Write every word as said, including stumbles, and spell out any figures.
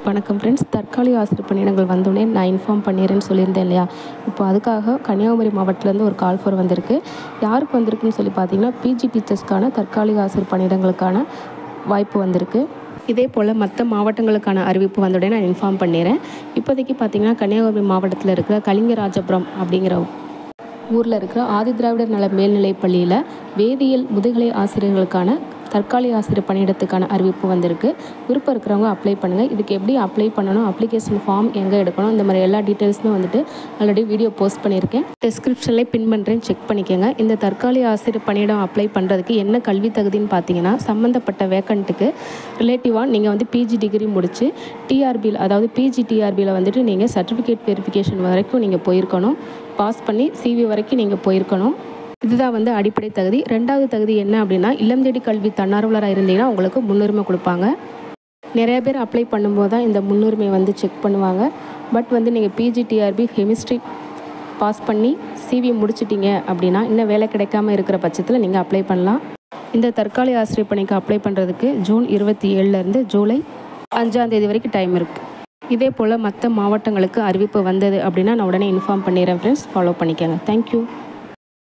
வணக்கம் ஃப்ரெண்ட்ஸ். தற்காலிக ஆசிரியர் பணியிடங்கள் வந்தோடனே நான் இன்ஃபார்ம் பண்ணிடுறேன்னு சொல்லியிருந்தேன் இல்லையா? இப்போ அதுக்காக கன்னியாகுமரி மாவட்டத்துலேருந்து ஒரு கால் ஃபோர் வந்திருக்கு. யாருக்கு வந்திருக்குன்னு சொல்லி பார்த்தீங்கன்னா, பிஜி டீச்சர்ஸ்க்கான தற்காலிக ஆசிரியர் பணியிடங்களுக்கான வாய்ப்பு வந்திருக்கு. இதே போல் மற்ற மாவட்டங்களுக்கான அறிவிப்பு வந்தோடனே நான் இன்ஃபார்ம் பண்ணிடுறேன். இப்போதைக்கு பார்த்தீங்கன்னா, கன்னியாகுமரி மாவட்டத்தில் இருக்கிற கலிங்கராஜபுரம் அப்படிங்கிற ஊரில் இருக்கிற ஆதிதிராவிடர் நல மேல்நிலைப் பள்ளியில் வேதியியல் முதுகலை ஆசிரியர்களுக்கான தற்காலிக ஆசிரியர் பணியிடத்துக்கான அறிவிப்பு வந்திருக்கு. விருப்பம் இருக்கிறவங்க அப்ளை பண்ணுங்கள். இதுக்கு எப்படி அப்ளை பண்ணணும், அப்ளிகேஷன் ஃபார்ம் எங்கே எடுக்கணும், இந்த மாதிரி எல்லா டீட்டெயில்ஸுமே வந்துட்டு ஆல்ரெடி வீடியோ போஸ்ட் பண்ணியிருக்கேன். டிஸ்கிரிப்ஷன்லேயே பின் பண்ணுறேன், செக் பண்ணிக்கோங்க. இந்த தற்காலிக ஆசிரியர் பணியிடம் அப்ளை பண்ணுறதுக்கு என்ன கல்வி தகுதின்னு பார்த்தீங்கன்னா, சம்மந்தப்பட்ட வேக்கண்ட்டுக்கு ரிலேட்டிவாக நீங்கள் வந்து பிஜி டிகிரி முடித்து டிஆர்பியில் அதாவது பிஜி டிஆர்பியில் வந்துட்டு நீங்கள் சர்டிஃபிகேட் வெரிஃபிகேஷன் வரைக்கும் நீங்கள் போயிருக்கணும். பாஸ் பண்ணி சிவி வரைக்கும் நீங்கள் போயிருக்கணும். இதுதான் வந்து அடிப்படை தகுதி. ரெண்டாவது தகுதி என்ன அப்படின்னா, இல்லம் தேடி கல்வி தன்னார்வலராக இருந்தீங்கன்னா உங்களுக்கு முன்னுரிமை கொடுப்பாங்க. நிறைய பேர் அப்ளை பண்ணும்போது தான் இந்த முன்னுரிமை வந்து செக் பண்ணுவாங்க. பட் வந்து நீங்கள் பிஜி டிஆர்பி கெமிஸ்ட்ரி பாஸ் பண்ணி சிவி முடிச்சிட்டிங்க அப்படின்னா இன்னும் வேலை கிடைக்காம இருக்கிற பட்சத்தில் நீங்கள் அப்ளை பண்ணலாம். இந்த தற்காலிக ஆசிரியர் பணிக்கு அப்ளை பண்ணுறதுக்கு ஜூன் இருபத்தி ஏழுலேருந்து ஜூலை அஞ்சாம் தேதி வரைக்கும் டைம் இருக்குது. இதே போல் மற்ற மாவட்டங்களுக்கு அறிவிப்பு வந்தது அப்படின்னா நான் உடனே இன்ஃபார்ம் பண்ணிடுறேன் ஃப்ரெண்ட்ஸ். ஃபாலோ பண்ணிக்கோங்க. தேங்க்யூ.